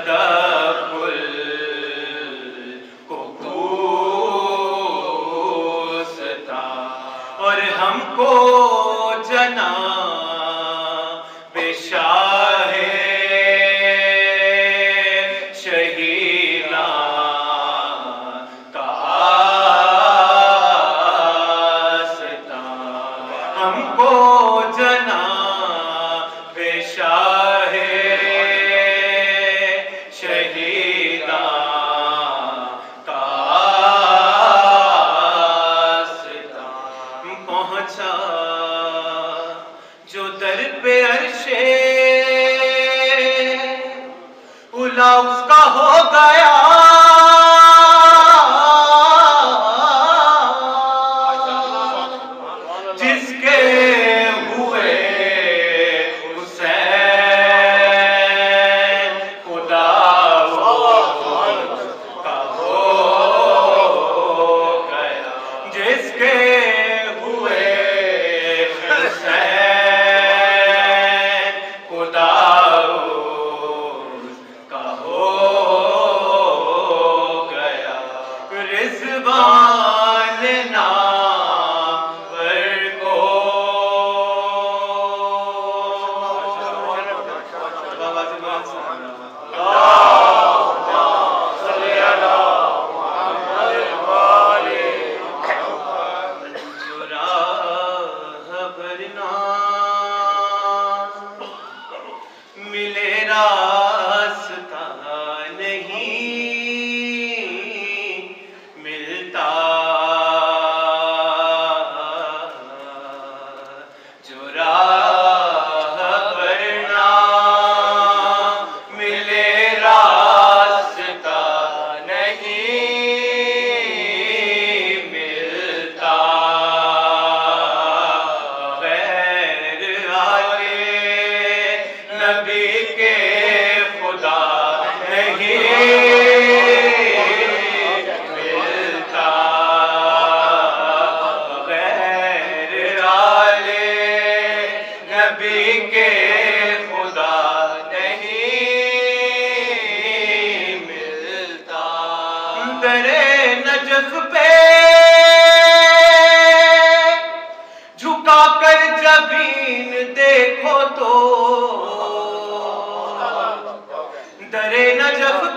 तदब्बुर को पूछता और हमको जना बेशाहे शहीदा का आस्ता हमको जना बेशाहे शहीदा का आस्ता पहुंचा जो दर पे अर्शे उला उसका हो गया जिसके हुए हुसैन खुदा का हो गया जिसके हुए हुसैन खुदा का हो गया रिज़वान नाम पर को मिले रास्ता नहीं मिलता जो राह पर ना मिले रास्ता नहीं मिलता गैर आले नबी के खुदा नहीं मिलता गैर आले नबी के खुदा नहीं मिलता दरे नजफ पे झुका कर जबीन देखो तो दरे नजफ